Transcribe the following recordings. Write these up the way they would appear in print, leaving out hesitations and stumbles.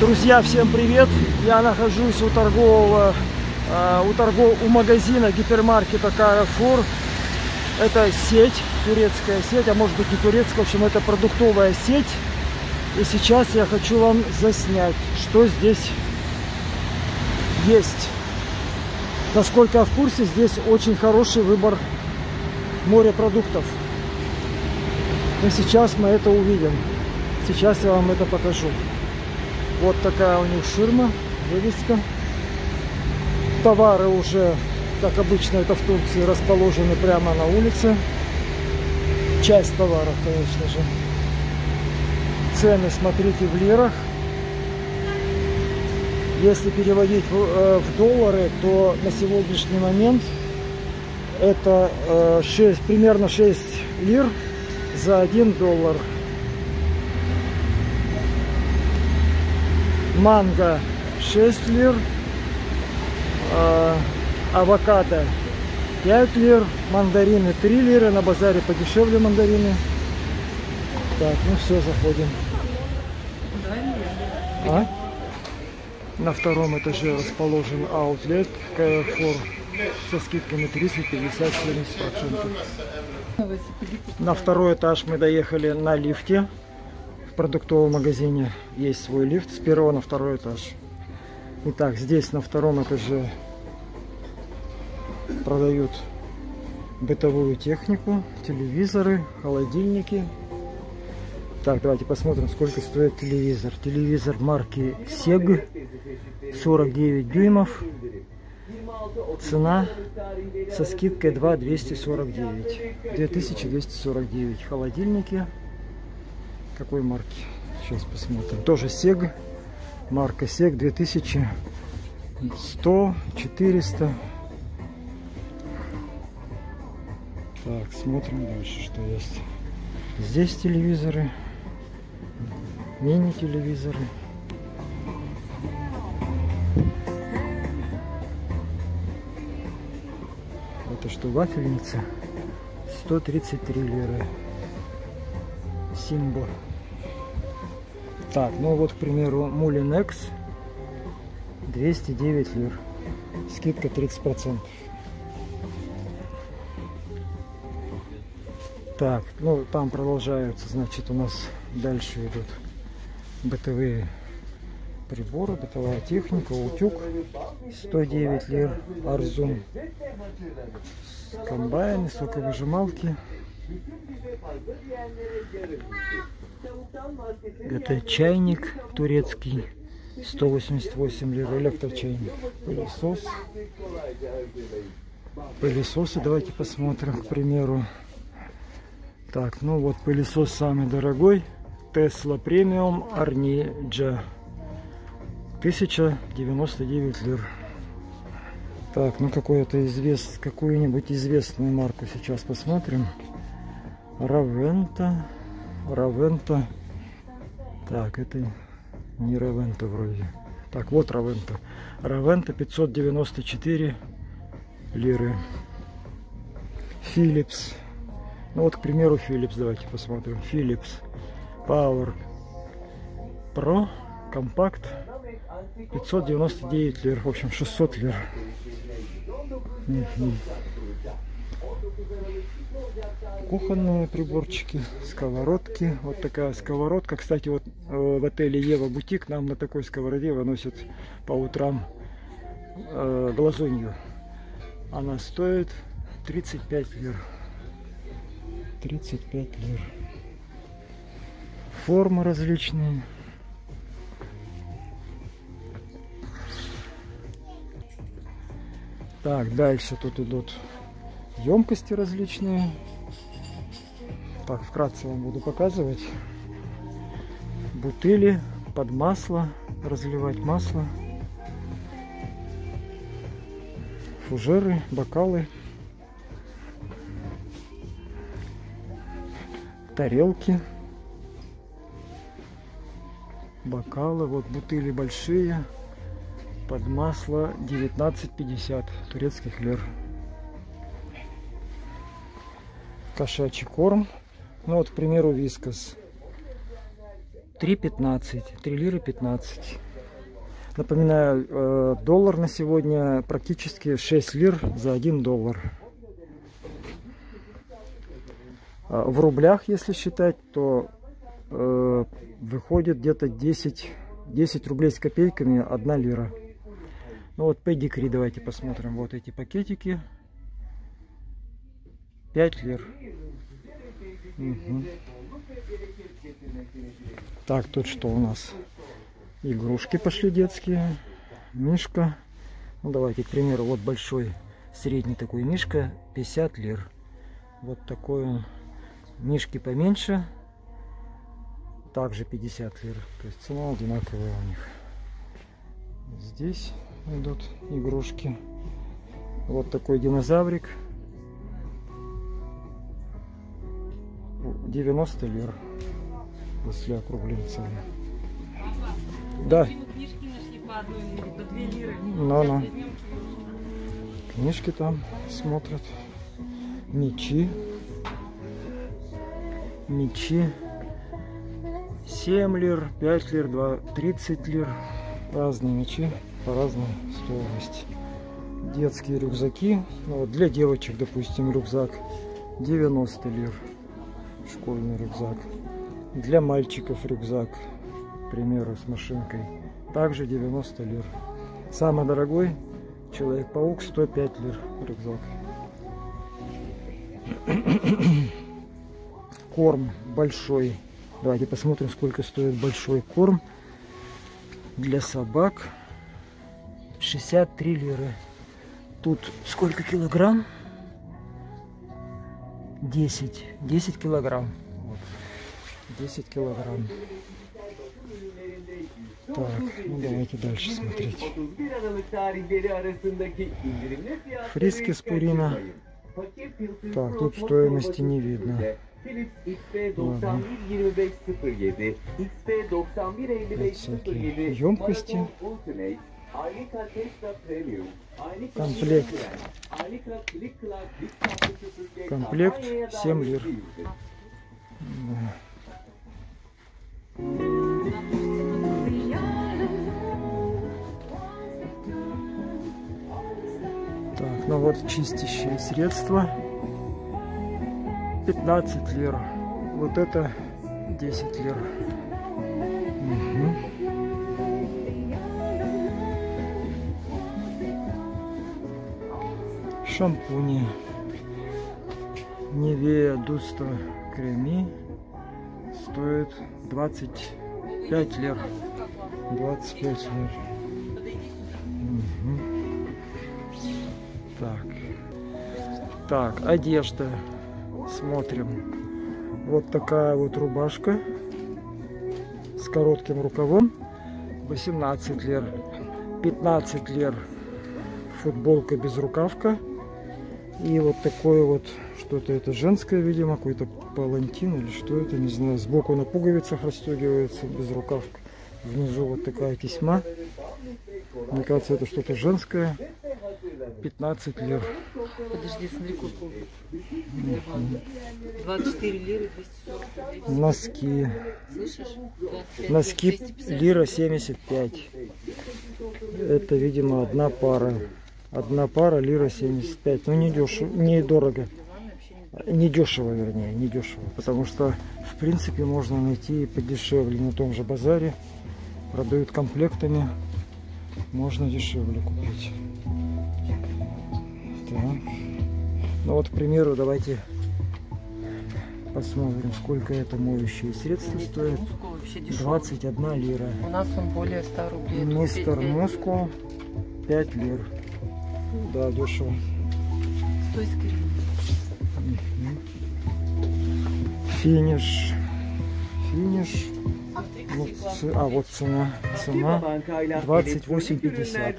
Друзья, всем привет! Я нахожусь у магазина гипермаркета Carrefour. Это сеть, турецкая сеть, а может быть не турецкая, в общем, это продуктовая сеть. И сейчас я хочу вам заснять, что здесь есть. Насколько я в курсе, здесь очень хороший выбор морепродуктов. И сейчас мы это увидим. Сейчас я вам это покажу. Вот такая у них ширма, вывеска. Товары уже, как обычно это в Турции, расположены прямо на улице. Часть товаров, конечно же. Цены смотрите в лирах. Если переводить в доллары, то на сегодняшний момент это примерно 6 лир за 1 доллар. Манго 6 лир, авокадо 5 лир, мандарины 3 лиры, на базаре подешевле мандарины. Так, ну все, заходим. На втором этаже расположен аутлет Carrefour со скидками 30, 50, 70%. На второй этаж мы доехали на лифте. В продуктовом магазине есть свой лифт с первого на второй этаж. Итак, здесь на втором этаже продают бытовую технику, телевизоры, холодильники. Так, давайте посмотрим, сколько стоит телевизор. Телевизор марки SEG, 49 дюймов. Цена со скидкой 2249. 2249. Холодильники. Какой марки? Сейчас посмотрим. Тоже SEG. Марка SEG 2100, 400. Так, смотрим дальше, что есть. Здесь телевизоры. Мини-телевизоры. Это что, вафельница? 133 лиры. Симбо. Так, ну вот, к примеру, Мулинекс 209 лир. Скидка 30%. Так, ну там продолжаются, значит, у нас дальше идут бытовые приборы, бытовая техника, утюг 109 лир, Арзум, комбайны, соковыжималки. Это чайник турецкий 188 лир, электрочайник. Пылесосы давайте посмотрим, к примеру. Так, ну вот пылесос самый дорогой, Tesla Premium Arnija, 1099 лир. Так, ну какую-нибудь известную марку сейчас посмотрим. Равента. Так, это не Равента вроде. Так, вот Равента. Равента 594 лиры. Philips. Ну вот, к примеру, Philips. Давайте посмотрим. Philips Power Pro Compact 599 лир. В общем, 600 лир. Кухонные приборчики, сковородки. Вот такая сковородка. Кстати, вот в отеле Ева Бутик нам на такой сковороде выносят по утрам глазунью. Она стоит 35 лир. 35 лир. Формы различные. Так, дальше тут идут емкости различные. Так, вкратце вам буду показывать. Бутыли под масло, разливать масло. Фужеры, бокалы. Тарелки. Бокалы, вот бутыли большие. Под масло 19,50 турецких лир. Кошачий корм. Ну вот, к примеру, Вискас. 3,15. 3 лиры 15. Напоминаю, доллар на сегодня практически 6 лир за 1 доллар. В рублях, если считать, то выходит где-то 10 рублей с копейками 1 лира. Ну вот педикри давайте посмотрим. Вот эти пакетики. 5 лир. Угу. Так, тут что у нас? Игрушки пошли детские. Мишка. Ну давайте, к примеру, вот большой, средний такой мишка, 50 лир. Вот такой он. Мишки поменьше, также 50 лир. То есть цена одинаковая у них. Здесь идут игрушки. Вот такой динозаврик. 90 лир. Если округлим цену. Да. Ну. Книжки там смотрят. Мечи. 7 лир, 5 лир, 30 лир. Разные мечи по разной стоимости. Детские рюкзаки. Ну, вот для девочек, допустим, рюкзак 90 лир. Школьный рюкзак. Для мальчиков рюкзак, к примеру, с машинкой, также 90 лир. Самый дорогой Человек-паук 105 лир рюкзак. Корм большой. Давайте посмотрим, сколько стоит большой корм для собак. 63 лиры. Тут сколько килограмм? 10 килограмм. Вот. 10 килограмм. Так, ну давайте дальше смотреть. Фриски с Пурина. Так, тут стоимости не видно. Ладно. Всякие емкости. Комплект 7 лир. Да. Так, ну вот чистящие средства 15 лир. Вот это 10 лир. Угу. Шампуни Nivea Dusto Креми стоит 25 лир. 25 лир. Угу. Так, одежда. Смотрим. Вот такая вот рубашка с коротким рукавом. 18 лир. 15 лир. Футболка без рукавка. И вот такое вот, что-то это женское, видимо, какой-то палантин или что это, не знаю. Сбоку на пуговицах расстегивается без рукавка. Внизу вот такая тесьма. Мне кажется, это что-то женское. 15 лир. Подожди, смотри, сколько. 24 лиры, 240. Носки. Слышишь? 25, Носки 250. лира 75. Это, видимо, одна пара. Одна пара лира 75. Ну, не дешево, не дорого. Не дешево, вернее, не дешево. Потому что, в принципе, можно найти подешевле на том же базаре. Продают комплектами. Можно дешевле купить. Так. Ну вот, к примеру, давайте посмотрим, сколько это моющие средства стоит. 21 лира. У нас он более 100 рублей. Мистер Мускул 5 лир. Да, дешево. Стой скорее. Финиш. Вот, вот цена 28,50.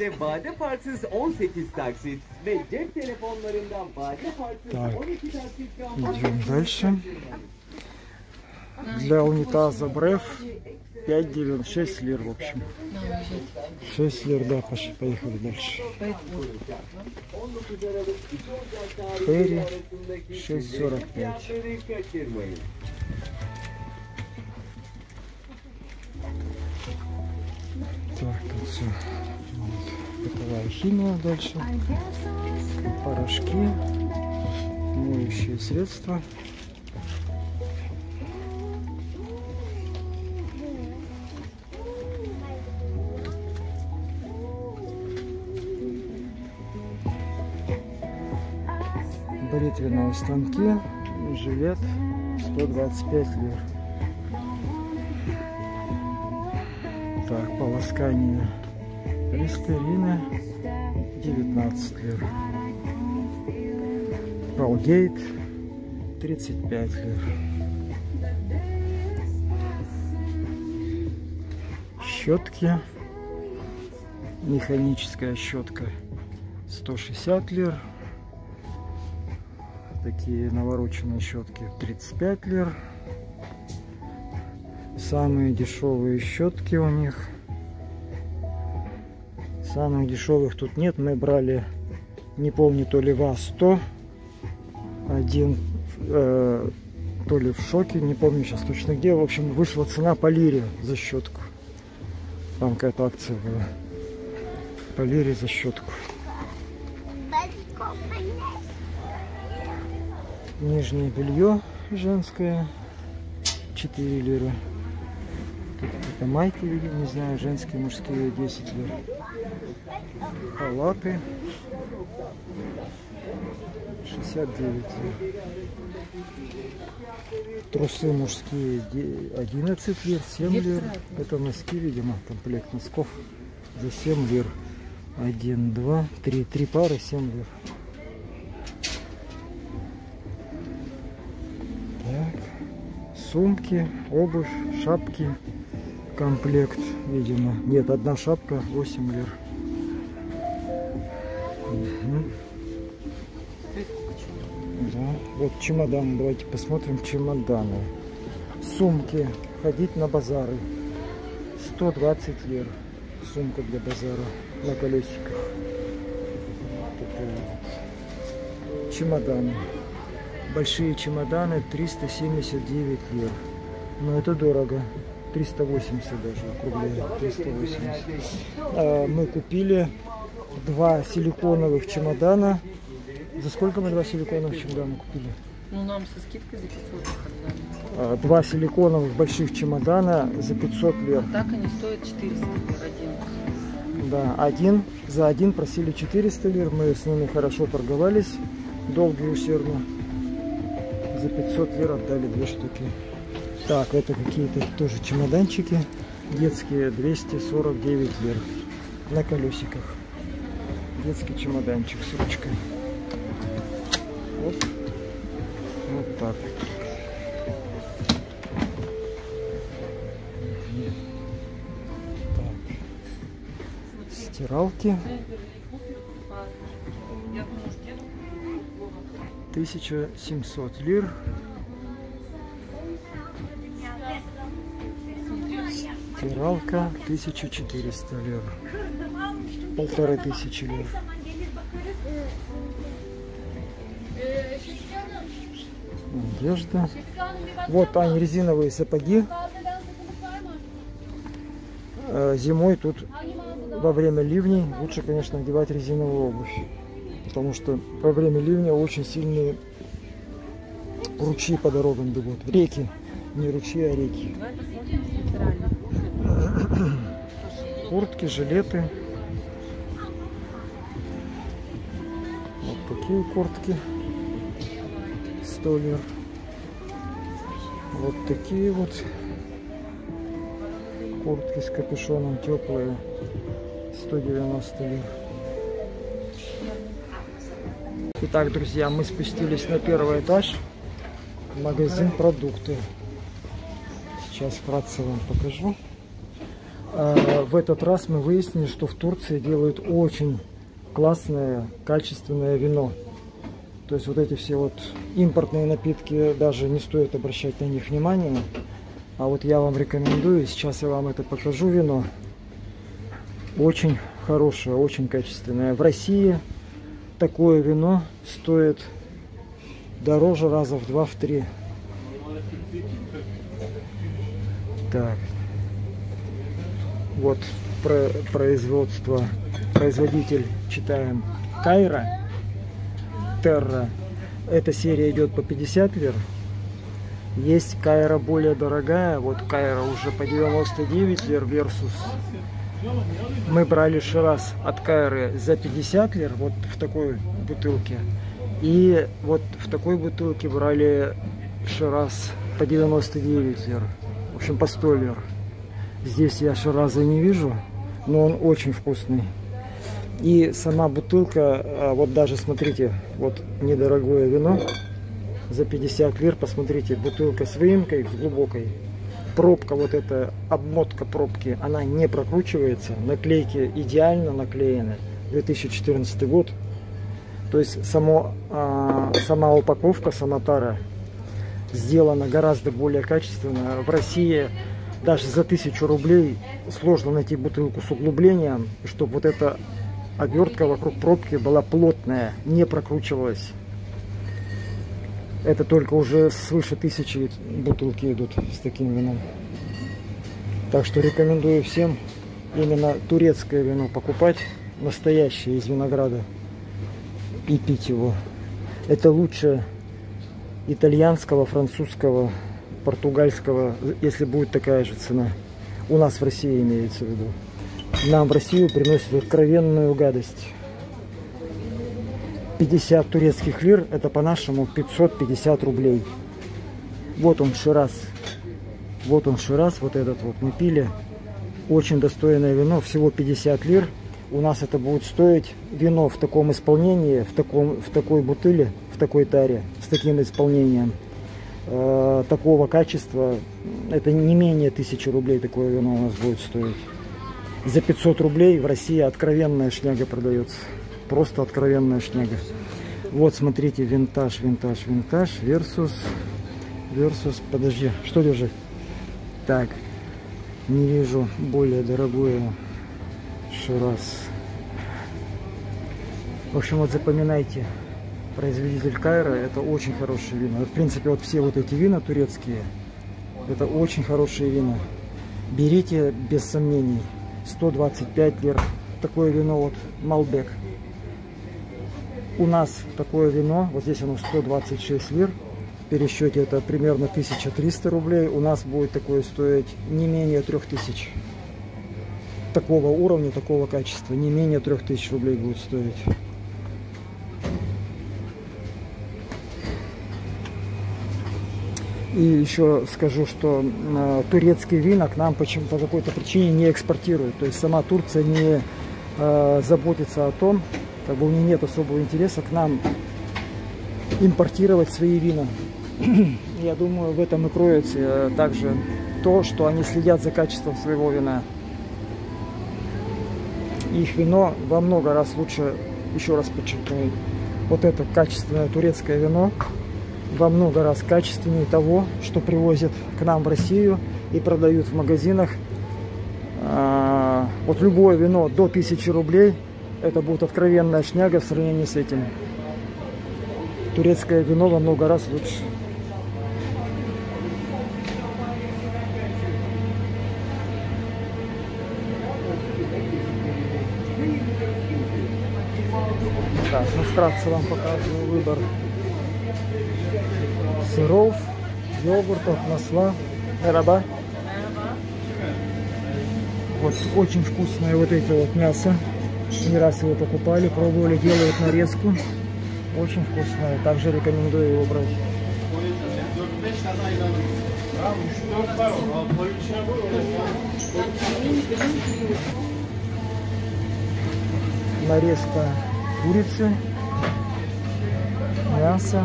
Так, идем дальше. Для унитаза Бреф 5,96 лир, в общем. 6 лир, да, пошли, поехали дальше. Ферри 6,45. Так, тут все. Вот. Бытовая химия дальше. Порошки. Моющие средства. Бритвенные станки, жилет 125 лир. Так, полоскание листерина 19 лир. Колгейт 35 лир. Щетки. Механическая щетка 160 лир. Такие навороченные щетки 35 лир. Самые дешевые щетки у них. Самых дешевых тут нет. Мы брали, не помню, то ли ВАЗ-100. Один, то ли в Шоке, не помню сейчас точно где. В общем, вышла цена по лире за щетку. Там какая-то акция была. По лире за щетку. Нижнее белье женское 4 лира. Тут это майки, видимо, не знаю, женские, мужские 10 лир. Халаты 69 лир. Трусы мужские 11 лир, 7 лир. Это носки, видимо, комплект носков за 7 лир. 1, 2, 3 пары, 7 лир. Сумки, обувь, шапки, комплект, видимо. Нет, одна шапка 8 лир. Угу. Да. Вот чемоданы, давайте посмотрим чемоданы. Сумки, ходить на базары 120 лир. Сумка для базара на колесиках. Вот. Чемоданы. Большие чемоданы 379 лир. Но это дорого. 380 даже, округляю. 380. Мы купили 2 силиконовых чемодана. За сколько мы 2 силиконовых чемодана купили? Ну, нам со скидкой за 500 отдали. 2 силиконовых больших чемодана за 500 лир. А так они стоят 400 лир один. Да, за один просили 400 лир. Мы с ними хорошо торговались, долго и усердно. За 500 лир отдали 2 штуки. Так, это какие-то тоже чемоданчики детские, 249 лир на колесиках. Детский чемоданчик с ручкой. Вот, вот так. Так. Стиралки 1700 лир. Стиралка 1400 лир. 1500 лир. Одежда. Вот они, резиновые сапоги. Зимой тут во время ливней лучше, конечно, одевать резиновую обувь. Потому что во время ливня очень сильные ручьи по дорогам бегут. Реки. Не ручьи, а реки. Куртки, жилеты. Вот такие куртки. 100 лир. Вот такие вот куртки с капюшоном теплые. 190 лир. Итак, друзья, мы спустились на первый этаж. Магазин продукты. Сейчас вкратце вам покажу. В этот раз мы выяснили, что в Турции делают очень классное, качественное вино. То есть вот эти все вот импортные напитки, даже не стоит обращать на них внимания. А вот я вам рекомендую, сейчас я вам это покажу, вино. Очень хорошее, очень качественное. В России такое вино стоит дороже раза в 2-3. Так. Вот производитель, читаем, Кайра, Терра. Эта серия идет по 50 лир. Есть Кайра более дорогая, вот Кайра уже по 99 лир Versus. Мы брали Шираз от Кайры за 50 лир, вот в такой бутылке. И вот в такой бутылке брали Шираз по 99 лир. В общем, по 100 лир. Здесь я Шираза не вижу, но он очень вкусный. И сама бутылка, вот даже смотрите, вот недорогое вино за 50 лир. Посмотрите, бутылка с выемкой, с глубокой. Пробка, вот эта обмотка пробки, она не прокручивается. Наклейки идеально наклеены. 2014 год. То есть сама упаковка, сама тара сделана гораздо более качественно. В России даже за 1000 рублей сложно найти бутылку с углублением, чтобы вот эта обертка вокруг пробки была плотная, не прокручивалась. Это только уже свыше 1000 бутылки идут с таким вином. Так что рекомендую всем именно турецкое вино покупать, настоящее из винограда, и пить его. Это лучше итальянского, французского, португальского, если будет такая же цена. У нас в России имеется в виду. Нам в Россию приносят откровенную гадость. 50 турецких лир, это по-нашему 550 рублей. Вот он Шираз. Вот он Шираз, вот этот вот мы пили. Очень достойное вино, всего 50 лир. У нас это будет стоить вино в таком исполнении, в такой бутыле, в такой таре, с таким исполнением, такого качества. Это не менее 1000 рублей такое вино у нас будет стоить. За 500 рублей в России откровенная шняга продается. Просто откровенная шняга. Вот смотрите, винтаж, винтаж, винтаж, Versus, подожди, что держи? Так, не вижу более дорогое Шираз. В общем, вот запоминайте, производитель Кайра, это очень хорошие вина. В принципе, вот все вот эти вина турецкие, это очень хорошие вина. Берите без сомнений. 125 лир. Такое вино вот Малбек. У нас такое вино, вот здесь оно 126 лир. В пересчете это примерно 1300 рублей. У нас будет такое стоить не менее 3000. Такого уровня, такого качества, не менее 3000 рублей будет стоить. И еще скажу, что турецкие вина к нам по какой-то причине не экспортируют. То есть сама Турция не заботится о том, как бы у нее нет особого интереса к нам импортировать свои вина. Я думаю, в этом и кроется также то, что они следят за качеством своего вина. Их вино во много раз лучше, еще раз подчеркну, вот это качественное турецкое вино во много раз качественнее того, что привозят к нам в Россию и продают в магазинах. Вот любое вино до 1000 рублей, это будет откровенная шняга в сравнении с этим. Турецкое вино во много раз лучше. Так, ну вкратце вам показываю выбор сыров, йогуртов, масла. Мераба. Вот очень вкусное вот это вот мясо. Не раз его покупали, пробовали, делают нарезку. Очень вкусное. Также рекомендую его брать. Нарезка курицы, мясо,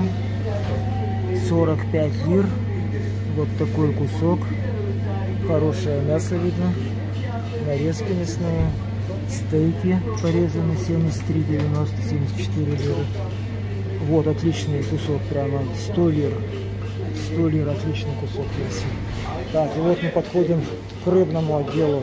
45 лир. Вот такой кусок. Хорошее мясо видно. Нарезки мясные. Стейки порезаны 73,90, 74 лира. Вот отличный кусок, прямо 100 лир. 100 лир, отличный кусок мяса. Так, и вот мы подходим к рыбному отделу.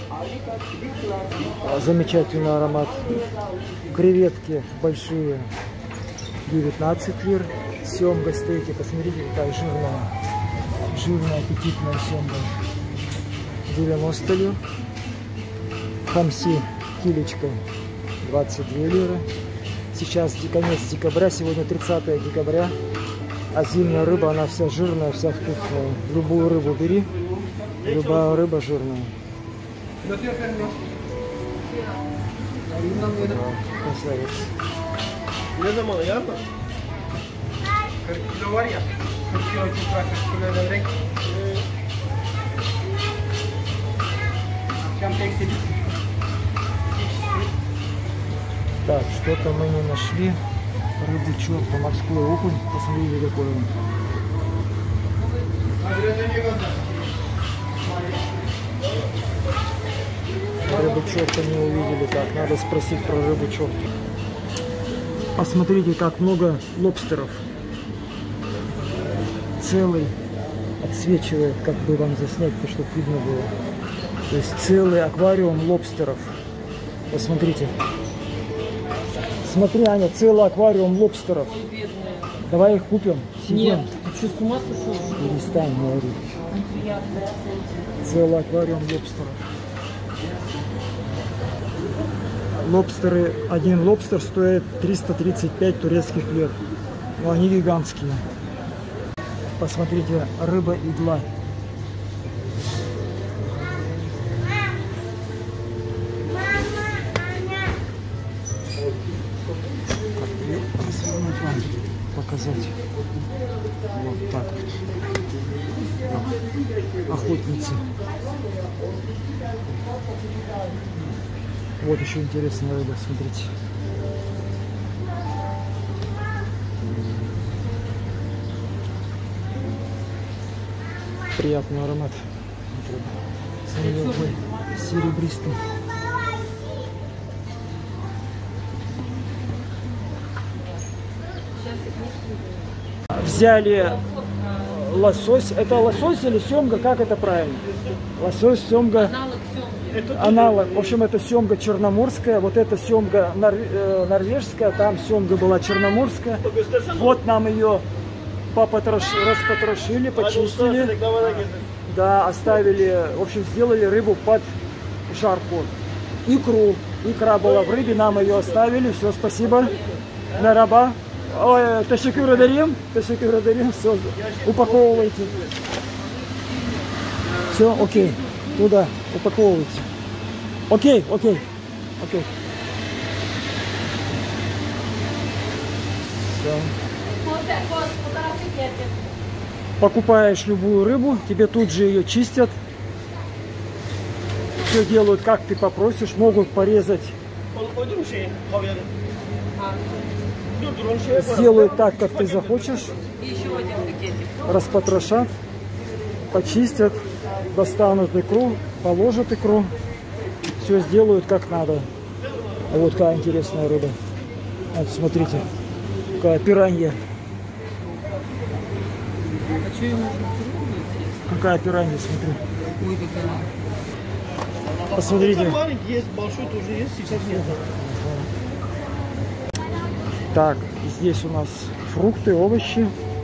Замечательный аромат. Креветки большие 19 лир. Семга, стейки, посмотрите, какая жирная. Жирная, аппетитная семга. 90 лир. Хамси килечка 22 лиры. Сейчас конец декабря, сегодня 30 декабря. А зимняя рыба, она вся жирная, вся вкусная. Любую рыбу бери, любая рыба жирная. Красавец. Ne zaman yarın? 40 kilo var ya. 40 kilo çupra, 40 kilo levrek. Akşam tek 8. Так, что-то мы не нашли. Рыбу черта, морской окунь. Посмотрите, какой он. Рыбу черта не увидели. Так, надо спросить про рыбу черта. Посмотрите, как много лобстеров. Целый. Отсвечивает, как бы вам заснять, чтобы видно было. То есть целый аквариум лобстеров. Посмотрите. Смотри, Аня, целый аквариум лобстеров. Бедные. Давай их купим. Нет, ты что, с ума сошел? Перестань говорить. Неприятно. Целый аквариум лобстеров. Лобстеры, один лобстер стоит 335 турецких лир. Но они гигантские. Посмотрите, рыба-игла. Развернуть вам, показать. Вот так вот. Охотницы. Вот еще интересная рыба, смотрите. Приятный аромат. Смотрите, серебристый. Взяли лосось. Это лосось или семга? Как это правильно? Лосось, семга. Аналог семги. Аналог. В общем, это семга черноморская. Вот это семга норвежская. Там семга была черноморская. Вот нам ее распотрошили, почистили. Да, оставили. В общем, сделали рыбу под жарку. Икру. Икра была в рыбе. Нам ее оставили. Все, спасибо. На раба. Ой, ташикюр дарим, все, упаковывайте. Все, окей, туда упаковывайте. Окей. Все. Покупаешь любую рыбу, тебе тут же ее чистят. Все делают, как ты попросишь, могут порезать. Сделают так, как ты захочешь. И еще один пакетик. Распотрошат, почистят, достанут икру, положат икру. Все сделают как надо. А вот какая интересная рыба. Вот смотрите, какая пиранья. А что ему нужно съесть? Какая пиранья, смотри. Ой, какая. Посмотрите. Маленький есть, большой тоже есть, сейчас нет. Так, здесь у нас фрукты, овощи.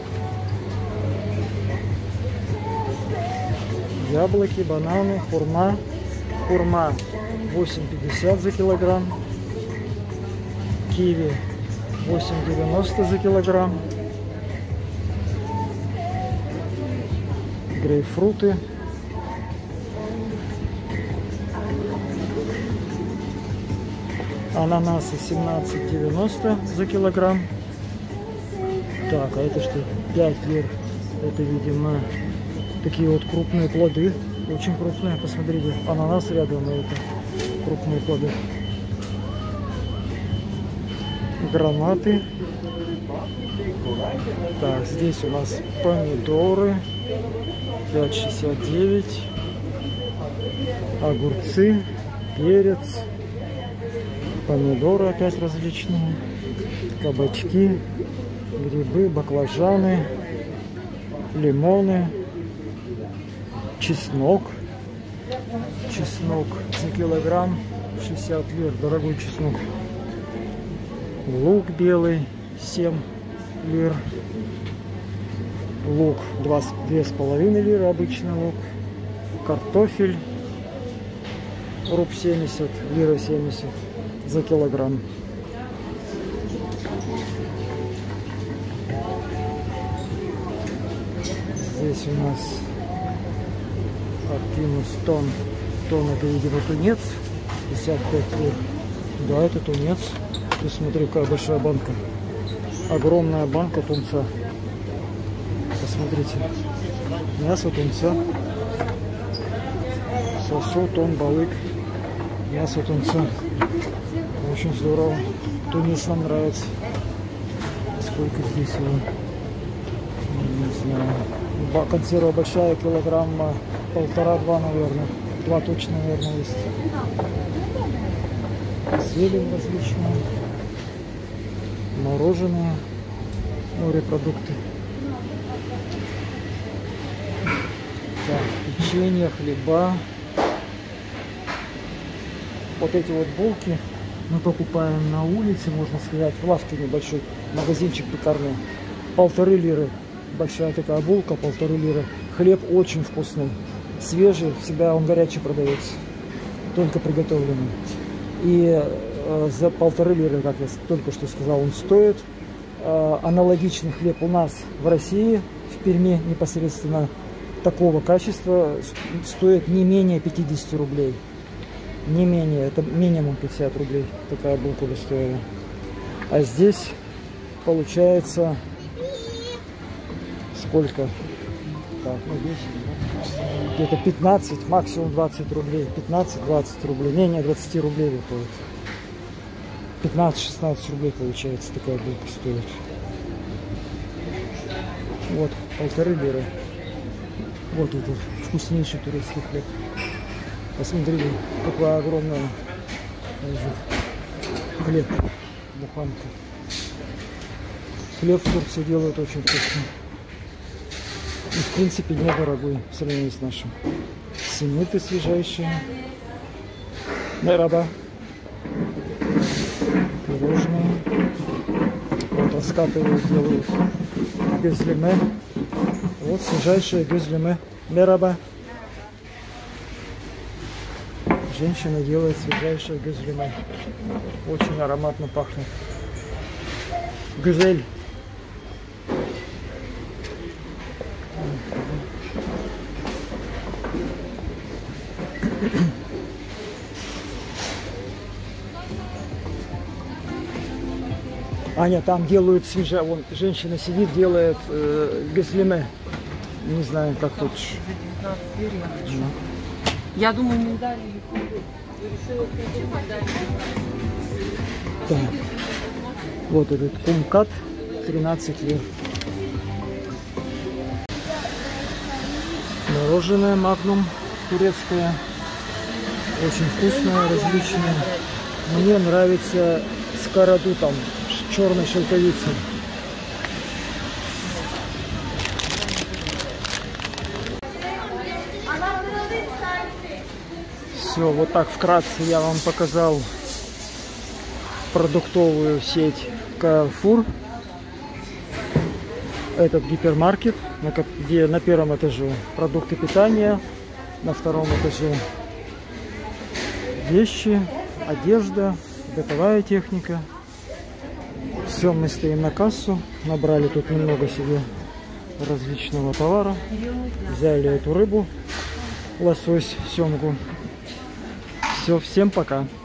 Яблоки, бананы, хурма. Хурма 8,50 за килограмм. Киви 8,90 за килограмм. Грейпфруты. Ананасы 17,90 за килограмм. Так, а это что? 5 лир. Это, видимо, такие вот крупные плоды. Очень крупные, посмотрите. Ананас рядом, и это крупные плоды. Гранаты. Так, здесь у нас помидоры 5,69. Огурцы, перец. Помидоры опять различные, кабачки, грибы, баклажаны, лимоны, чеснок. Чеснок за килограмм 60 лир, дорогой чеснок. Лук белый 7 лир. Лук 2,5 лиры, обычный лук. Картофель руб 70, лира 70 за килограмм. Здесь у нас Оптимус тон. Тон это, видимо, тунец. 55 лир. Да, это тунец. Ты смотри, какая большая банка. Огромная банка тунца. Посмотрите. Мясо тунца. Сосо, тон, балык. Мясо тунца. Очень здорово. Тунец нам нравится. Сколько здесь его? Не знаю. Консерва большая, килограмма 1,5-2, наверное. 2 точно, наверное, есть. Зелень различная. Мороженое. Морепродукты. Так, печенье, хлеба. Вот эти вот булки мы покупаем на улице, можно сказать, в лавке небольшой, магазинчик пекарный. 1,5 лиры. Большая такая булка, 1,5 лиры. Хлеб очень вкусный, свежий, всегда он горячий продается, только приготовленный. И за 1,5 лиры, как я только что сказал, он стоит. Аналогичный хлеб у нас в России, в Перми непосредственно, такого качества стоит не менее 50 рублей. Не менее, это минимум 50 рублей такая булка бы стоила. А здесь получается сколько? Так, ну здесь где-то 15, максимум 20 рублей. 15-20 рублей. Не, 20 рублей выходит. 15-16 рублей получается такая булка стоит. Вот, 1,5 лиры. Вот этот вкуснейший турецкий хлеб. Посмотрите, какая огромная хлеб, буханка. Хлеб в Турции делают очень вкусный. И в принципе недорогой в сравнении с нашим. Семиты свежайшие. Мераба. Пирожные. Вот раскатывают, делают гюзлеме. Вот свежайшие гюзлеме. Мераба. Женщина делает свежайшее гюзлеме. Очень ароматно пахнет. Гюзель. Аня, там делают свежее. Вон женщина сидит, делает гюзлеме. Не знаю, как хочешь. За 19 лир я хочу. Я думаю, миндаль или решила включить миндаль. Так. Вот этот кумкат 13 лир. Мороженое Магнум турецкое. Очень вкусное, различное. Мне нравится с карадутом, с черной шелковицей. Все, вот так вкратце я вам показал продуктовую сеть Carrefour. Этот гипермаркет, где на первом этаже продукты питания, на втором этаже вещи, одежда, бытовая техника. Все, мы стоим на кассу, набрали тут немного себе различного товара, взяли эту рыбу, лосось, семгу. Все, всем пока.